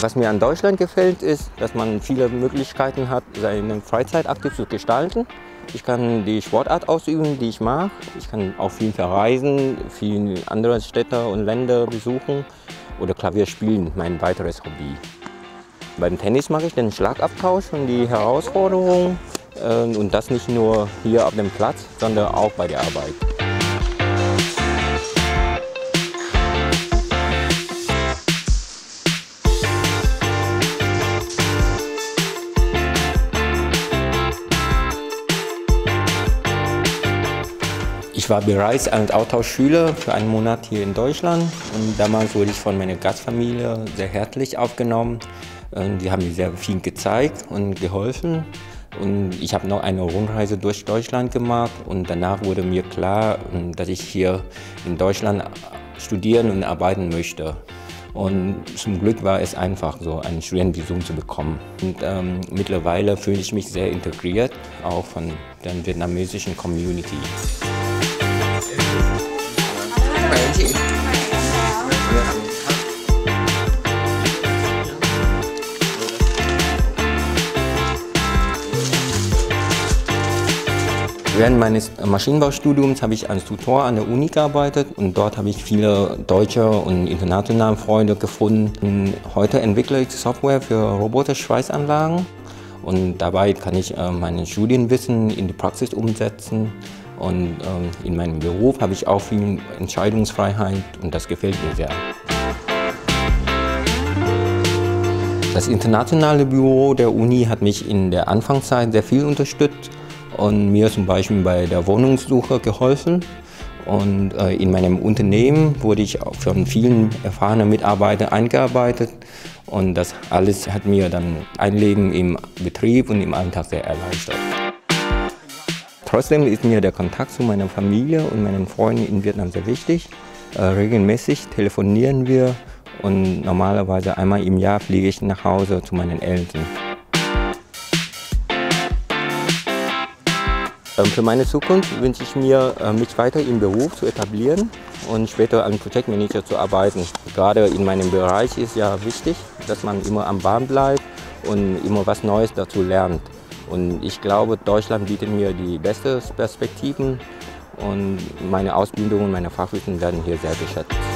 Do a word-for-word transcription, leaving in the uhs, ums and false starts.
Was mir an Deutschland gefällt, ist, dass man viele Möglichkeiten hat, seine Freizeit aktiv zu gestalten. Ich kann die Sportart ausüben, die ich mag. Ich kann auch viel verreisen, viele andere Städte und Länder besuchen oder Klavier spielen, mein weiteres Hobby. Beim Tennis mache ich den Schlagabtausch und die Herausforderung. Und das nicht nur hier auf dem Platz, sondern auch bei der Arbeit. Ich war bereits als Austauschschüler für einen Monat hier in Deutschland und damals wurde ich von meiner Gastfamilie sehr herzlich aufgenommen. Die haben mir sehr viel gezeigt und geholfen. Und ich habe noch eine Rundreise durch Deutschland gemacht und danach wurde mir klar, dass ich hier in Deutschland studieren und arbeiten möchte. Und zum Glück war es einfach so, ein Studentenvisum zu bekommen. Und ähm, mittlerweile fühle ich mich sehr integriert, auch von der vietnamesischen Community. Während meines Maschinenbaustudiums habe ich als Tutor an der Uni gearbeitet und dort habe ich viele deutsche und internationale Freunde gefunden. Und heute entwickle ich Software für Roboter-Schweißanlagen und dabei kann ich äh, mein Studienwissen in die Praxis umsetzen. Und ähm, in meinem Beruf habe ich auch viel Entscheidungsfreiheit und das gefällt mir sehr. Das internationale Büro der Uni hat mich in der Anfangszeit sehr viel unterstützt und mir zum Beispiel bei der Wohnungssuche geholfen. Und äh, in meinem Unternehmen wurde ich auch von vielen erfahrenen Mitarbeitern eingearbeitet und das alles hat mir dann ein Leben im Betrieb und im Alltag sehr erleichtert. Trotzdem ist mir der Kontakt zu meiner Familie und meinen Freunden in Vietnam sehr wichtig. Äh, regelmäßig telefonieren wir und normalerweise einmal im Jahr fliege ich nach Hause zu meinen Eltern. Ähm, für meine Zukunft wünsche ich mir, äh, mich weiter im Beruf zu etablieren und später als Projektmanager zu arbeiten. Gerade in meinem Bereich ist ja wichtig, dass man immer am Ball bleibt und immer was Neues dazu lernt. Und ich glaube, Deutschland bietet mir die besten Perspektiven und meine Ausbildung und meine Fachwissen werden hier sehr geschätzt.